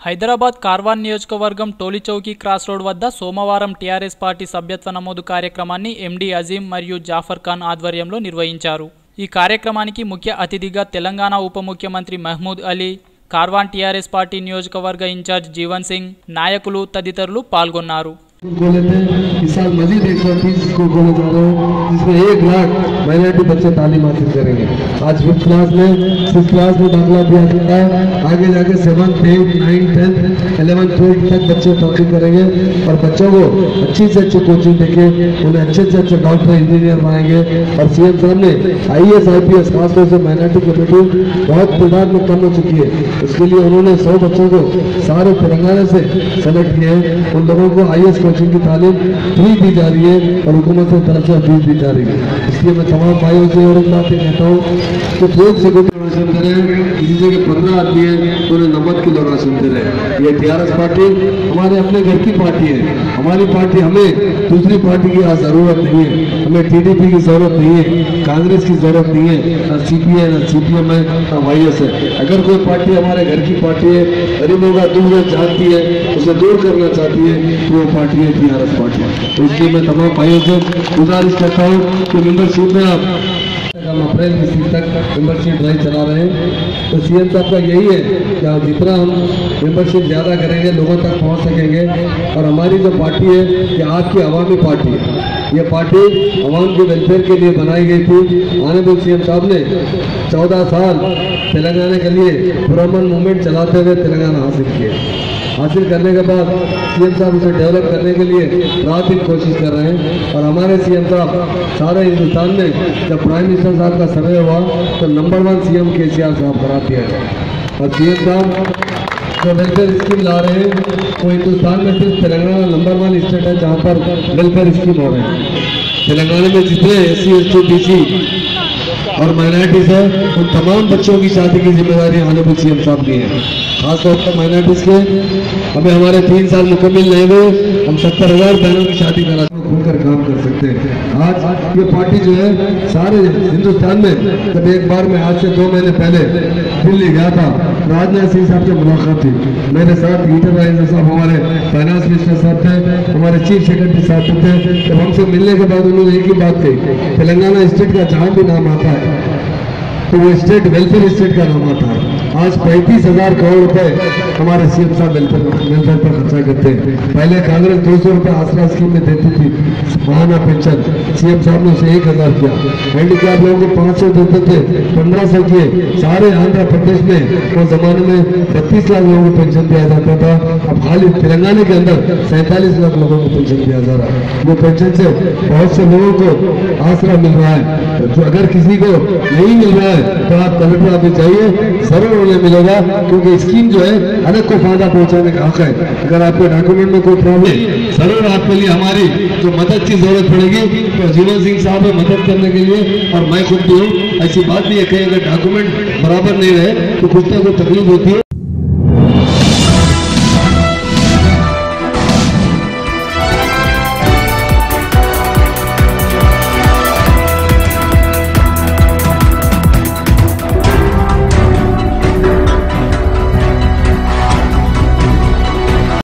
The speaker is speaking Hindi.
హైదరాబాద్ కార్వాన్ నియోజకవర్గం టోలీచౌకీ క్రాస్ రోడ్ వద్ద సోమవారం టీఆర్ఎస్ పార్టీ సభ్యత్వ నమోదు కార్యక్రమాన్ని ఎండి అజీం మరియు జాఫర్ ఖాన్ ఆధ్వర్యంలో నిర్వహించారు। ఈ కార్యక్రమానికి ముఖ్య అతిథిగా తెలంగాణ ఉప ముఖ్యమంత్రి మహమూద్ అలీ, కార్వాన్ టీఆర్ఎస్ పార్టీ నియోజకవర్గ ఇన్ఛార్జ్ జీవన్ సింగ్, నాయకులు తదితరులు పాల్గొన్నారు। खोले थे इस साल मजीद 130 स्कूल खोले जा रहे हैं, जिसमें 1 लाख माइनॉरिटी बच्चे तालीम हासिल करेंगे। आज 5th क्लास में 6th क्लास में दाखिला दिया जाता है, आगे जाके 7th 8th 9th 10th 11th 12th तक बच्चे तरक्की करेंगे और बच्चों को अच्छी से अच्छी कोचिंग देके उन्हें अच्छे से अच्छे डॉक्टर इंजीनियर बनाएंगे। और सीएम साहब ने IAS IPS खासतौर से माइनॉरिटी कम्युनिटी बहुत तादाद में कम हो चुकी है, उसके लिए उन्होंने 100 बच्चों को सारे तेलंगाना से सेलेक्ट किए हैं। उन लोगों को IAS कोचिंग की तालीम फ्री दी जा रही है और हुकूमत की तरफ से फीस दी जा रही है। इसलिए मैं तमाम भाइयों से और एक बात कहता हूँ कि लोग से डोनेशन करें, किसी से 15 आदमी है तो उन्हें नमक की डोनेशन करें। ये टीआरएस पार्टी हमारे अपने घर की पार्टी है, हमारी पार्टी, हमें दूसरी पार्टी की जरूरत नहीं है, हमें TDP की जरूरत नहीं है, कांग्रेस की जरूरत नहीं है, ना CPI ना CPM है ना YS है। अगर कोई पार्टी हमारे घर की पार्टी है, गरीबों का दूर चाहती है, उसे दूर करना चाहती है, तो वो पार्टी है टीआरएस पार्टी। तो इसलिए मैं तमाम भाइयों से गुजारिश करता हूँ कि मेंबरशिप में आप हम अप्रैल की तक मेंबरशिप ड्राइव चला रहे हैं। तो सीएम साहब का यही है कि जितना हम मेंबरशिप ज़्यादा करेंगे लोगों तक पहुंच सकेंगे। और हमारी जो पार्टी है ये आपकी अवामी पार्टी है, ये पार्टी अवाम के वेलफेयर के लिए बनाई गई थी। ऑनरेबल सीएम साहब ने 14 साल तेलंगाना के लिए ब्राह्मण मूवमेंट चलाते हुए तेलंगाना हासिल करने के बाद सीएम साहब उसे डेवलप करने के लिए रात दिन कोशिश कर रहे हैं। और हमारे सीएम साहब सारे हिंदुस्तान में जब प्राइम मिनिस्टर साहब का सर्वे हुआ तो नंबर 1 सीएम KCR साहब करा दिया गया। और सीएम साहब जो वेलफेयर स्कीम ला रहे हैं वो हिंदुस्तान में सिर्फ तेलंगाना नंबर 1 स्टेट है जहाँ पर वेलफेयर स्कीम हो रहे हैं। तेलंगाना में जितने SC ST BC और माइनॉरिटीज है उन तमाम बच्चों की शादी की जिम्मेदारी ऑनरेबल सीएम साहब की है। खासतौर पर माइनॉरिटीज के हमें हमारे 3 साल मुकम्मल नहीं हुए, हम 70,000 बहनों की शादी करा खुलकर काम कर सकते हैं। आज ये पार्टी जो है सारे हिंदुस्तान में, जब एक बार मैं आज से 2 महीने पहले दिल्ली गया था, राजनाथ सिंह साहब से मुलाकात थी, मेरे साथ ईटर राजेंद्र साहब हमारे फाइनेंस मिनिस्टर साहब थे, हमारे चीफ सेक्रेटरी साहब थे। जब हमसे मिलने के बाद उन्होंने एक ही बात कही, तेलंगाना स्टेट का जहाँ भी नाम आता है तो वो स्टेट वेलफेयर स्टेट का नाम आता है। आज 35,000 करोड़ रुपए हमारे सीएम साहब वेलफेयर पर खर्चा करते हैं। पहले कांग्रेस 200 रुपए आसरा स्कीम में देती थी महाना पेंशन, सीएम साहब ने उसे 1,000 किया। हैंडीकैप लोगों को 500 देते थे, 1500 किए। सारे आंध्र प्रदेश में वो जमाने में 32 लाख लोगों को पेंशन दिया जाता था, अब खाली तेलंगाना के अंदर 47 लाख लोगों को पेंशन दिया जा रहा है। वो पेंशन से बहुत से लोगों को आसरा मिल रहा है। तो अगर किसी को नहीं मिल रहा है तो आप कलेक्टर ऑफिस जाइए, जरूर उन्हें मिलेगा, क्योंकि स्कीम जो है हर एक को फायदा पहुंचाने का हक है। अगर आपके डॉक्यूमेंट में कोई प्रॉब्लम, जरूर आपके लिए हमारी जो मदद की जरूरत पड़ेगी तो जीवन सिंह साहब है मदद करने के लिए। और मैं खुद भी हूँ, ऐसी बात नहीं है कहीं अगर डॉक्यूमेंट बराबर नहीं रहे तो कुछ ना कुछ तकलीफ होती है।